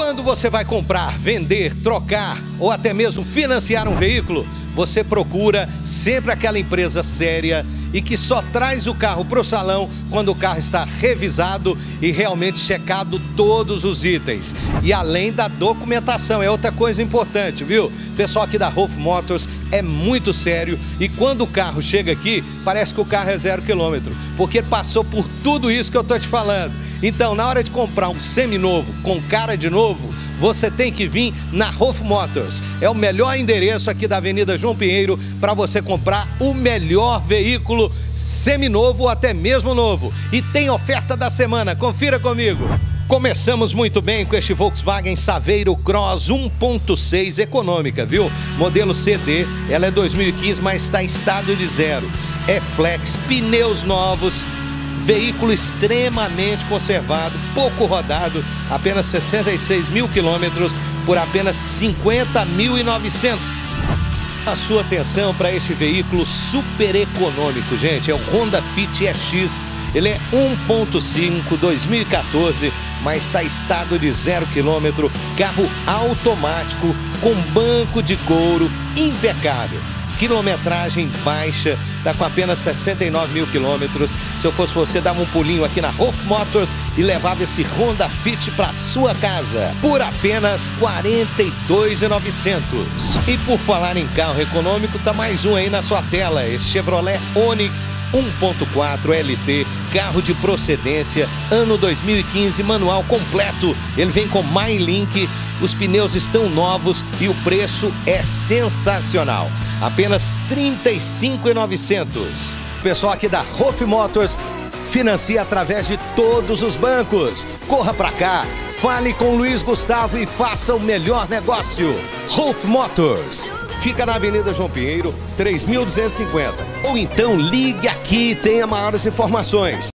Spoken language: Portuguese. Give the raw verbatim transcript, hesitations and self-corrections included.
Quando você vai comprar, vender, trocar ou até mesmo financiar um veículo, você procura sempre aquela empresa séria e que só traz o carro para o salão quando o carro está revisado e realmente checado todos os itens. E além da documentação, é outra coisa importante, viu? O pessoal aqui da Rolf Motors é muito sério e quando o carro chega aqui, parece que o carro é zero quilômetro, porque passou por tudo isso que eu tô te falando. Então, na hora de comprar um seminovo com cara de novo, você tem que vir na Rolf Motors. É o melhor endereço aqui da Avenida João Pinheiro para você comprar o melhor veículo seminovo ou até mesmo novo. E tem oferta da semana, confira comigo. Começamos muito bem com este Volkswagen Saveiro Cross um ponto seis econômica, viu? Modelo C D, ela é dois mil e quinze, mas está em estado de zero. É flex, pneus novos, veículo extremamente conservado, pouco rodado, apenas sessenta e seis mil quilômetros por apenas cinquenta mil e novecentos. A sua atenção para este veículo super econômico, gente, é o Honda Fit E X. Ele é um ponto cinco, dois mil e quatorze, mas está em estado de zero quilômetro, carro automático com banco de couro impecável. Quilometragem baixa, está com apenas sessenta e nove mil quilômetros. Se eu fosse você, dava um pulinho aqui na Rolf Motors e levava esse Honda Fit para sua casa por apenas quarenta e dois mil e novecentos. E por falar em carro econômico, tá mais um aí na sua tela, esse Chevrolet Onix um ponto quatro L T, carro de procedência, ano dois mil e quinze, manual completo. Ele vem com MyLink, os pneus estão novos e o preço é sensacional. Apenas trinta e cinco mil e novecentos. O pessoal aqui da Rolf Motors financia através de todos os bancos. Corra pra cá, fale com o Luiz Gustavo e faça o melhor negócio. Rolf Motors. Fica na Avenida João Pinheiro, três mil duzentos e cinquenta. Ou então ligue aqui e tenha maiores informações.